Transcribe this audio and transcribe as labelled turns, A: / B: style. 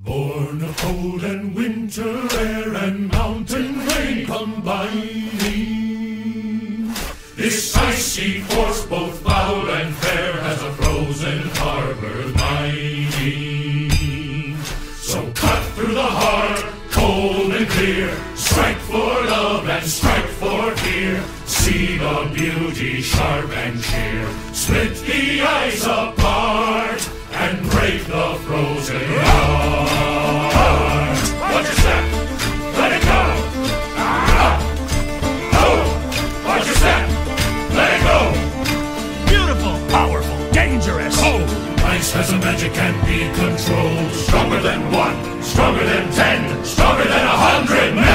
A: Born of cold and winter air and mountain rain combining, this icy force, both foul and fair, has a frozen harbor mining. So cut through the heart, cold and clear, strike for love and strike for fear. See the beauty sharp and sheer, split the ice apart and break the frozen heart. Watch your step, let it go. Oh, watch your step, let it go.
B: Beautiful, powerful, dangerous.
A: Cold ice has a magic can't be controlled. Stronger than one, stronger than 10, stronger than 100.